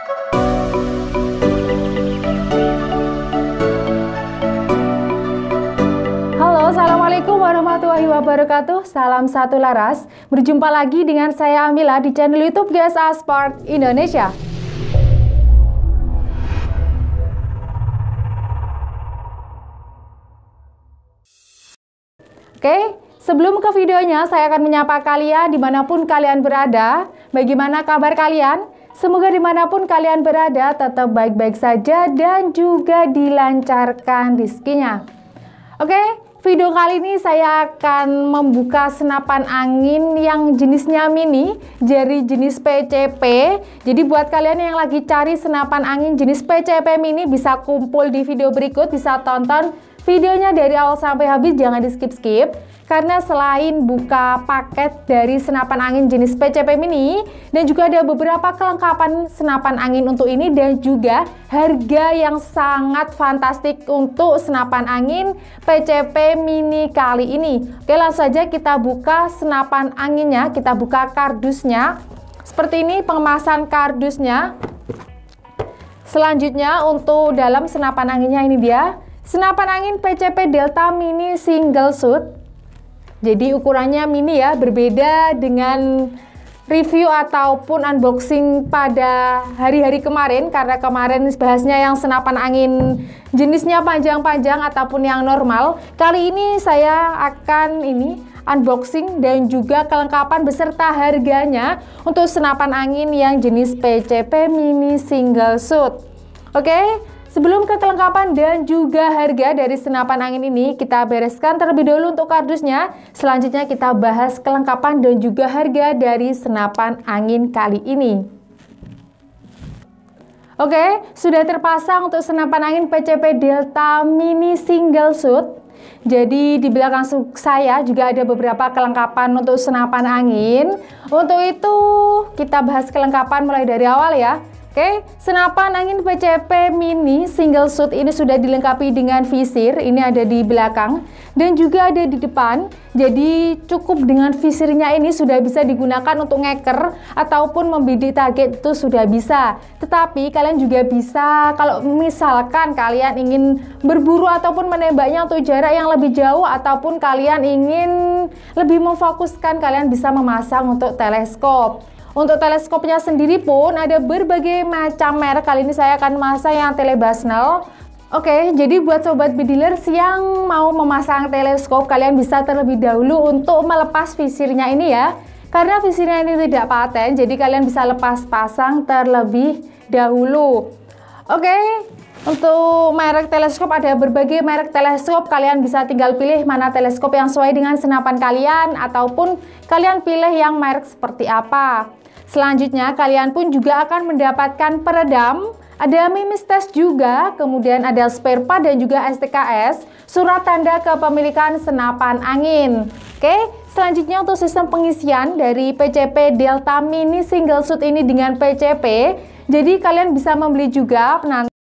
Halo, Assalamualaikum warahmatullahi wabarakatuh. Salam satu laras. Berjumpa lagi dengan saya Amila di channel YouTube GSA Sport Indonesia. Oke, sebelum ke videonya, saya akan menyapa kalian dimanapun kalian berada. Bagaimana kabar kalian? Semoga dimanapun kalian berada tetap baik-baik saja dan juga dilancarkan rezekinya. Oke, video kali ini saya akan membuka senapan angin yang jenisnya mini, dari jenis PCP. Jadi buat kalian yang lagi cari senapan angin jenis PCP mini, bisa kumpul di video berikut, bisa tonton videonya dari awal sampai habis, jangan di skip-skip. Karena selain buka paket dari senapan angin jenis PCP mini, dan juga ada beberapa kelengkapan senapan angin untuk ini, dan juga harga yang sangat fantastik untuk senapan angin PCP mini kali ini. Oke, langsung saja kita buka senapan anginnya, kita buka kardusnya. Seperti ini pengemasan kardusnya. Selanjutnya untuk dalam senapan anginnya, ini dia. Senapan angin PCP Delta Mini Single Shoot. Jadi ukurannya mini ya, berbeda dengan review ataupun unboxing pada hari-hari kemarin. Karena kemarin bahasnya yang senapan angin jenisnya panjang-panjang ataupun yang normal. Kali ini saya akan unboxing dan juga kelengkapan beserta harganya untuk senapan angin yang jenis PCP Mini Single Shoot. Oke, sebelum ke kelengkapan dan juga harga dari senapan angin ini, kita bereskan terlebih dahulu untuk kardusnya. Selanjutnya kita bahas kelengkapan dan juga harga dari senapan angin kali ini. Oke, sudah terpasang untuk senapan angin PCP Delta Mini Single Shoot. Jadi di belakang saya juga ada beberapa kelengkapan untuk senapan angin. Untuk itu kita bahas kelengkapan mulai dari awal ya. Oke, senapan angin PCP Mini Single Shoot ini sudah dilengkapi dengan visir, ini ada di belakang dan juga ada di depan. Jadi cukup dengan visirnya ini sudah bisa digunakan untuk ngeker ataupun membidik target, itu sudah bisa. Tetapi kalian juga bisa kalau misalkan kalian ingin berburu ataupun menembaknya untuk jarak yang lebih jauh, ataupun kalian ingin lebih memfokuskan, kalian bisa memasang untuk teleskop. Untuk teleskopnya sendiri pun ada berbagai macam merek. Kali ini saya akan memasang yang Telebasnel. Oke, jadi buat sobat bedilers yang mau memasang teleskop, kalian bisa terlebih dahulu untuk melepas visirnya ini ya. Karena visirnya ini tidak paten, jadi kalian bisa lepas pasang terlebih dahulu. Oke, untuk merek teleskop ada berbagai merek teleskop. Kalian bisa tinggal pilih mana teleskop yang sesuai dengan senapan kalian, ataupun kalian pilih yang merek seperti apa. Selanjutnya kalian pun juga akan mendapatkan peredam, ada mimis test juga, kemudian ada spare part dan juga STKS, surat tanda kepemilikan senapan angin. Oke, selanjutnya untuk sistem pengisian dari PCP Delta Mini Single Shoot ini dengan PCP, jadi kalian bisa membeli juga nanti